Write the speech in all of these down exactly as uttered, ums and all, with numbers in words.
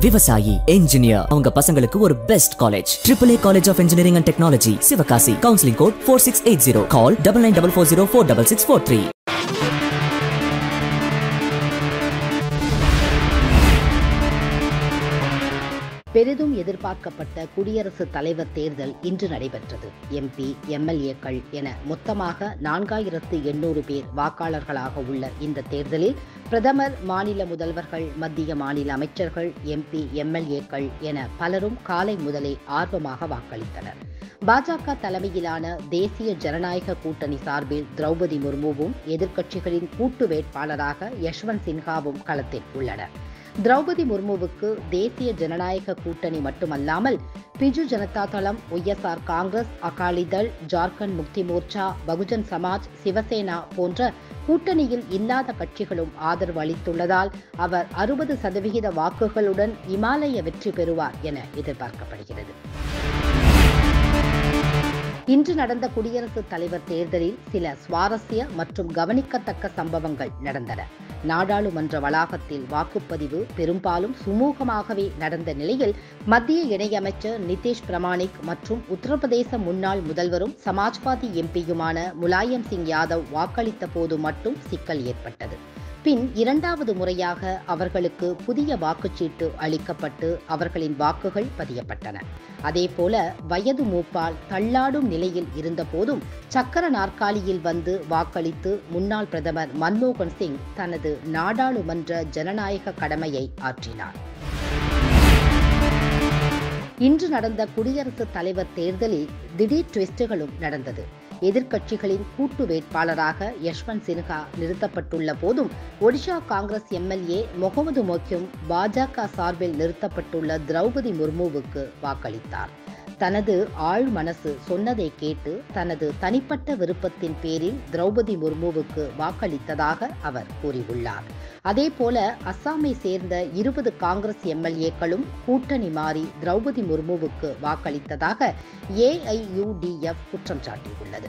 விவசாயி, என்ஜினியர் அவங்க பசங்களுக்கு ஒரு best college triple A college of engineering and technology, Sivakasi. Counselling code four six eight zero. Call double nine double four zero four double six four three. பெரிதும் எதிர்பார்க்கப்பட்ட குடியரசுத் தலைவர் தேர்தல் இன்று நடைபெற்றது. எம்பி, எம்எல்ஏக்கள் என மொத்தமாக நான்காயிரத்து எண்ணூறு பேர் வாக்காளர்களாக உள்ள இந்த தேர்தலில் பிரதமர், மாநில முதல்வர்கள், மத்திய மாநில அமைச்சர்கள், எம்பி, எம்எல்ஏக்கள் என பலரும் காலை முதலே ஆர்வமாக வாக்களித்தனர். பாஜக தலைமையிலான தேசிய ஜனநாயக கூட்டணி சார்பில் திரௌபதி முர்முவும் எதிர்க்கட்சிகளின் கூட்டு வேட்பாளராக யஷ்வந்த் சின்ஹாவும் களத்தில் உள்ளனர். திரௌபதி முர்முவுக்கு தேசிய ஜனநாயக கூட்டணி மட்டுமல்லாமல் பிஜு ஜனதா தளம், ஒய்எஸ்ஆர் காங்கிரஸ், அகாலிதள், ஜார்க்கண்ட் முக்தி மோர்ச்சா, பகுஜன் சமாஜ், சிவசேனா போன்ற கூட்டணியில் இல்லாத கட்சிகளும் ஆதரவு அளித்துள்ளதால் அவர் அறுபது சதவிகித வாக்குகளுடன் இமாலய வெற்றி பெறுவார் என எதிர்பார்க்கப்படுகிறது. இன்று நடந்த குடியரசுத் தலைவர் தேர்தலில் சில சுவாரஸ்ய மற்றும் கவனிக்கத்தக்க சம்பவங்கள் நடந்தன. நாடாளுமன்ற வளாகத்தில் வாக்குப்பதிவு பெரும்பாலும் சுமூகமாகவே நடந்த நிலையில் மத்திய இணையமைச்சர் நிதிஷ் பிரமாணிக் மற்றும் உத்தரப்பிரதேச முன்னாள் முதல்வரும் சமாஜ்வாதி எம்பியுமான முலாயம் சிங் யாதவ் வாக்களித்த போது மட்டும் சிக்கல் ஏற்பட்டது. பின் இரண்டாவது முறையாக அவர்களுக்கு புதிய வாக்குச்சீட்டு அளிக்கப்பட்டு அவர்களின் வாக்குகள் பதியப்பட்டன. அதேபோல வயது மூப்பால் தள்ளாடும் நிலையில் இருந்தபோதும் சக்கர நாற்காலியில் வந்து வாக்களித்து முன்னாள் பிரதமர் மன்மோகன் சிங் தனது நாடாளுமன்ற ஜனநாயக கடமையை ஆற்றினார். இன்று நடந்த குடியரசுத் தலைவர் தேர்தலில் திடீர் ட்விஸ்டுகளும் நடந்தது. எதிர்க்கட்சிகளின் கூட்டு வேட்பாளராக யஷ்வந்த் சின்ஹா நிறுத்தப்பட்டுள்ள போதும் ஒடிஷா காங்கிரஸ் எம்எல்ஏ முகமது மொக்கியும் பாஜக சார்பில் நிறுத்தப்பட்டுள்ள திரௌபதி முர்முவுக்கு வாக்களித்தார். தனது ஆழ் மனசு சொன்னதை கேட்டு தனது தனிப்பட்ட விருப்பத்தின் பேரில் திரௌபதி முர்முவுக்கு வாக்களித்ததாக அவர் கூறியுள்ளார். அதேபோல அஸ்ஸாமை சேர்ந்த இருபது காங்கிரஸ் எம்எல்ஏக்களும் கூட்டணி மாறி திரௌபதி முர்முவுக்கு வாக்களித்ததாக ஏஐயுடிஎஃப் குற்றம் சாட்டியுள்ளது.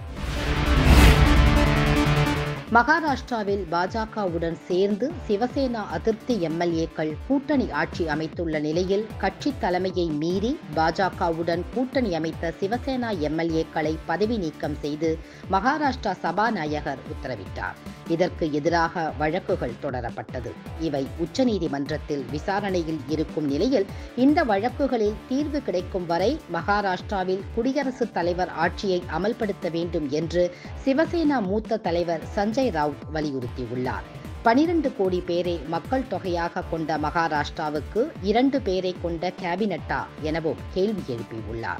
மகாராஷ்டிராவில் பாஜகவுடன் சேர்ந்து சிவசேனா அதிருப்தி எம்எல்ஏக்கள் கூட்டணி ஆட்சி அமைத்துள்ள நிலையில் கட்சி தலைமையை மீறி பாஜகவுடன் கூட்டணி அமைத்த சிவசேனா எம்எல்ஏக்களை பதவி நீக்கம் செய்து மகாராஷ்டிரா சபாநாயகர் உத்தரவிட்டார். இதற்கு எதிராக வழக்குகள் தொடரப்பட்டது. இவை உச்சநீதிமன்றத்தில் விசாரணையில் இருக்கும் நிலையில் இந்த வழக்குகளில் தீர்வு கிடைக்கும் வரை மகாராஷ்டிராவில் குடியரசுத் தலைவர் ஆட்சியை அமல்படுத்த வேண்டும் என்று சிவசேனா மூத்த தலைவர் சஞ்சய் ராவுத் வலியுறுத்தியுள்ளார். பனிரண்டு கோடி பேரை மக்கள் தொகையாக கொண்ட மகாராஷ்டிராவுக்கு இரண்டு பேரை கொண்ட கேபினட்டா எனவும் கேள்வி எழுப்பியுள்ளார்.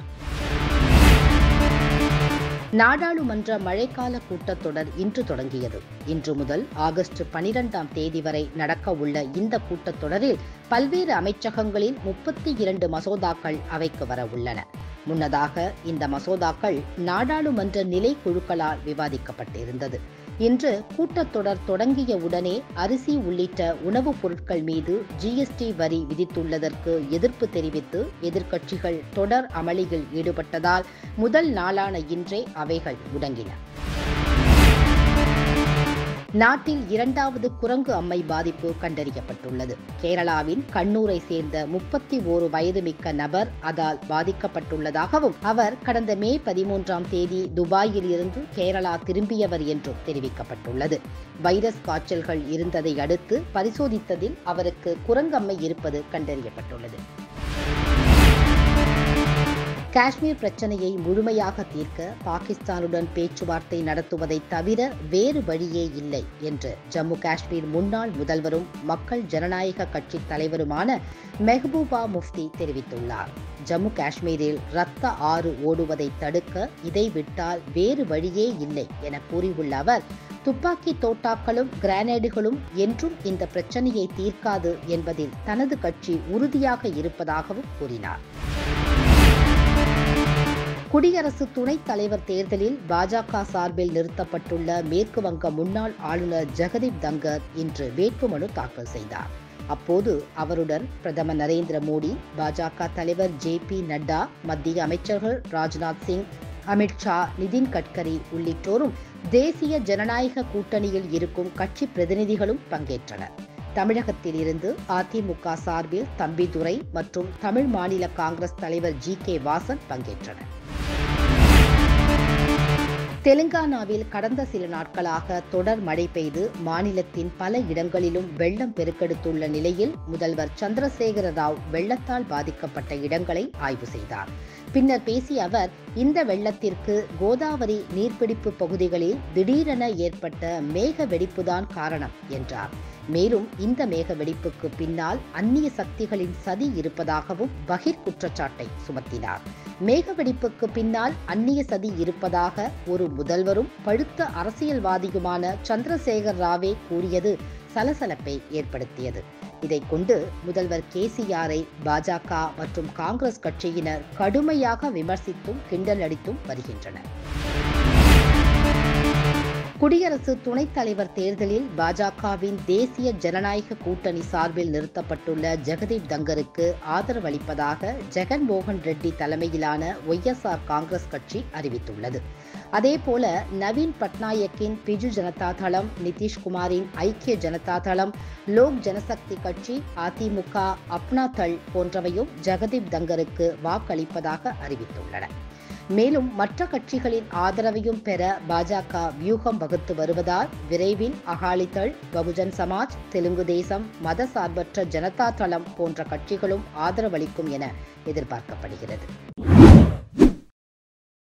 நாடாளுமன்ற மழைக்கால கூட்டத்தொடர் இன்று தொடங்கியது. இன்று முதல் ஆகஸ்ட் பனிரெண்டாம் தேதி வரை நடக்க உள்ள இந்த கூட்டத்தொடரில் பல்வேறு அமைச்சகங்களில் முப்பத்தி இரண்டு மசோதாக்கள் அவைக்கு வர உள்ளன. முன்னதாக இந்த மசோதாக்கள் நாடாளுமன்ற நிலை குழுக்களால் விவாதிக்கப்பட்டிருந்தது. இன்று கூட்டத்தொடர் தொடங்கிய உடனே அரிசி உள்ளிட்ட உணவுப் பொருட்கள் மீது ஜிஎஸ்டி வரி விதித்துள்ளதற்கு எதிர்ப்பு தெரிவித்து எதிர்க்கட்சிகள் தொடர் அமளியில் ஈடுபட்டதால் முதல் நாளான இன்றே அவைகள் முடங்கின. நாட்டில் இரண்டாவது குரங்கு அம்மை பாதிப்பு கண்டறியப்பட்டுள்ளது. கேரளாவின் கண்ணூரை சேர்ந்த முப்பத்தி ஓரு வயது மிக்க நபர் அதால் பாதிக்கப்பட்டுள்ளதாகவும் அவர் கடந்த மே பதிமூன்றாம் தேதி துபாயில் இருந்து கேரளா திரும்பியவர் என்றும் தெரிவிக்கப்பட்டுள்ளது. வைரஸ் காய்ச்சல்கள் இருந்ததை அடுத்து பரிசோதித்ததில் அவருக்கு குரங்கம்மை இருப்பது கண்டறியப்பட்டுள்ளது. காஷ்மீர் பிரச்சனையை முழுமையாக தீர்க்க பாகிஸ்தானுடன் பேச்சுவார்த்தை நடத்துவதை தவிர வேறு வழியே இல்லை என்று ஜம்மு காஷ்மீர் முன்னாள் முதல்வரும் மக்கள் ஜனநாயக கட்சி தலைவருமான மெஹபூபா முஃப்தி தெரிவித்துள்ளார். ஜம்மு காஷ்மீரில் இரத்த ஆறு ஓடுவதை தடுக்க இதை விட்டால் வேறு வழியே இல்லை என கூறியுள்ள அவர், துப்பாக்கி தோட்டாக்களும் கிரானேடுகளும் என்றும் இந்த பிரச்சனையை தீர்க்காது என்பதில் தனது கட்சி உறுதியாக இருப்பதாகவும் கூறினார். குடியரசு துணைத் தலைவர் தேர்தலில் பாஜக சார்பில் நிறுத்தப்பட்டுள்ள மேற்கு வங்க முன்னாள் ஆளுநர் ஜெகதீப் தங்கர் இன்று வேட்புமனு தாக்கல் செய்தார். அப்போது அவருடன் பிரதமர் நரேந்திர மோடி, பாஜக தலைவர் ஜே பி நட்டா, மத்திய அமைச்சர்கள் ராஜ்நாத் சிங், அமித்ஷா, நிதின் கட்கரி உள்ளிட்டோரும் தேசிய ஜனநாயக கூட்டணியில் இருக்கும் கட்சி பிரதிநிதிகளும் பங்கேற்றனர். தமிழகத்தில் இருந்து அதிமுக சார்பில் தம்பிதுரை மற்றும் தமிழ் மாநில காங்கிரஸ் தலைவர் ஜி கே வாசன் பங்கேற்றனர். தெலுங்கானாவில் கடந்த சில நாட்களாக தொடர் மழை பெய்து மாநிலத்தின் பல இடங்களிலும் வெள்ளம் பெருக்கெடுத்துள்ள நிலையில் முதல்வர் சந்திரசேகர ராவ் வெள்ளத்தால் பாதிக்கப்பட்ட இடங்களை ஆய்வு செய்தார். பின்னர் பேசிய அவர், இந்த வெள்ளத்திற்கு கோதாவரி நீர்பிடிப்பு பகுதிகளில் திடீரென ஏற்பட்ட மேக வெடிப்புதான் காரணம் என்றார். மேலும் இந்த மேக வெடிப்புக்கு பின்னால் அந்நிய சக்திகளின் சதி இருப்பதாகவும் பகீர் குற்றச்சாட்டை சுமத்தினார். மேக வெடிப்புக்கு பின்னால் அந்நிய சதி இருப்பதாக ஒரு முதல்வரும் பழுத்த அரசியல்வாதியுமான சந்திரசேகர் ராவே கூறியது சலசலப்பை ஏற்படுத்தியது. இதைக் கொண்டு முதல்வர் கேசிஆரை பாஜக மற்றும் காங்கிரஸ் கட்சியினர் கடுமையாக விமர்சித்தும் கிண்டல் அடித்தும் வருகின்றனர். குடியரசு துணைத் தலைவர் தேர்தலில் பாஜகவின் தேசிய ஜனநாயக கூட்டணி சார்பில் நிறுத்தப்பட்டுள்ள ஜெகதீப் தங்கருக்கு ஆதரவளிப்பதாக ஜெகன்மோகன் ரெட்டி தலைமையிலான ஒய் எஸ் ஆர் காங்கிரஸ் கட்சி அறிவித்துள்ளது. அதேபோல நவீன் பட்நாயக்கின் பிஜு ஜனதா தளம், நிதிஷ்குமாரின் ஐக்கிய ஜனதா தளம், லோக் ஜனசக்தி கட்சி, அதிமுக, அப்னா தள் போன்றவையும் ஜெகதீப் தங்கருக்கு வாக்களிப்பதாக அறிவித்துள்ளன. மேலும் மற்ற கட்சிகளின் ஆதரவையும் பெற பாஜக வியூகம் வகுத்து வருவதால் விரைவில் அகாலிதள், பகுஜன் சமாஜ், தெலுங்கு தேசம், மதசார்பற்ற ஜனதா தளம் போன்ற கட்சிகளும் ஆதரவளிக்கும் என எதிர்பார்க்கப்படுகிறது.